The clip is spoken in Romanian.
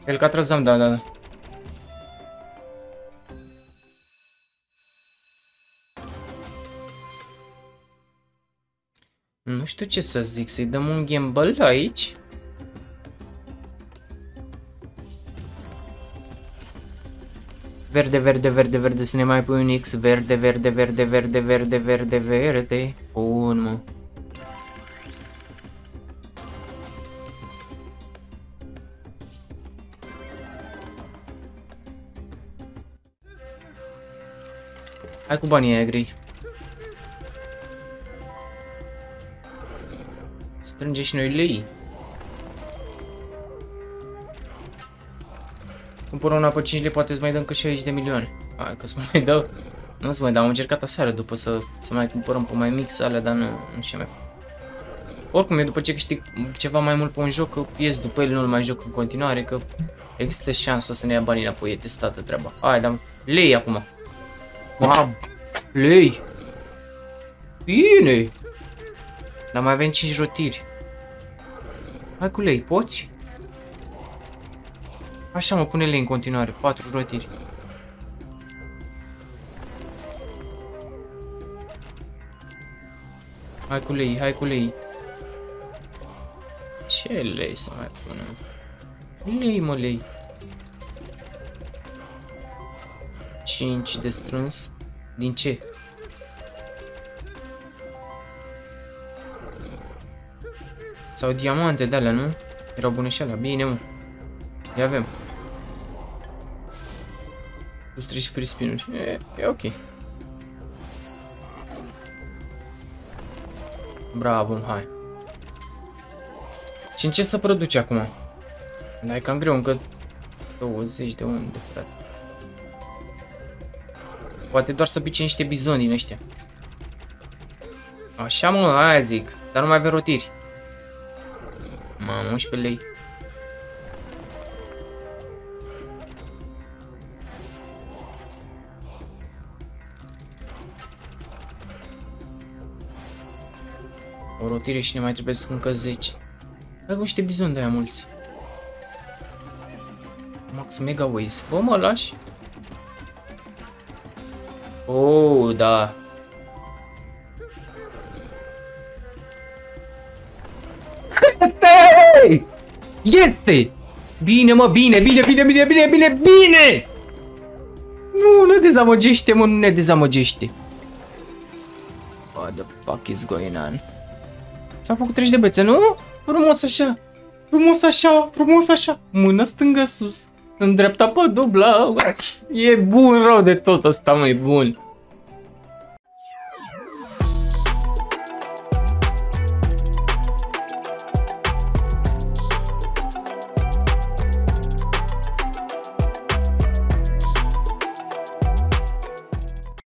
Alcatraz am, da. Nu știu ce să zic, să-i dăm un gamble aici. Verde, să ne mai pui un X. Verde. Bun, mă. Hai cu banii aia gri. Strânge și noi lei. Cumpăr una pe 5 lei, poate îți mai dăm că 60 de milioane. Hai că să mai dau. Nu să mai dau, am încercat aseară după să mai cumpărăm pe mai mix alea, dar nu știu mai. Oricum, eu după ce câștig ceva mai mult pe un joc, că ies după el, nu-l mai joc în continuare, că există șansa să ne ia banii înapoi, e testată treaba. Hai, dăm lei acum. Mam, lei. Bine. Dar mai avem 5 rotiri. Hai cu lei, poți? Așa mă, pune lei în continuare, 4 rotiri. Hai cu lei. Ce lei să mai punem? Lei, mă, lei. 5 de strâns. Din ce? Sau diamante de alea, nu? Erau bune și alea. Bine, mă. Ia avem. Plus 3 și free spin-uri. E ok. Bravo, hai. Și în ce să produci acum? Dar e cam greu, încă 20 de unde, frate. Poate doar să pice niște bizoni din ăștia. Așa, mă, aia zic. Dar nu mai avem rotiri. Mamă, 11 lei. O rotire și ne mai trebuie să încă 10. Hai cu niște bizoni de aia mulți. Max Mega Ways. Bă, mă lași? Oh, da. Este! Bine, mă, bine! Nu ne dezamăgește, mă, nu ne dezamăgește. What the fuck is going on? S-au făcut 30 de bețe, nu? Frumos așa. Mâna stângă sus, în dreapta pe dubla. E bun rău de tot ăsta, mă, e bun.